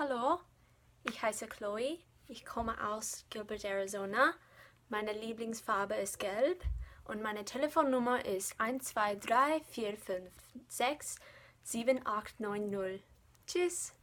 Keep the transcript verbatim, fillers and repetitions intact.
Hallo, ich heiße Chloe. Ich komme aus Gilbert, Arizona. Meine Lieblingsfarbe ist gelb und meine Telefonnummer ist eins zwei drei vier fünf sechs sieben acht neun null. Tschüss!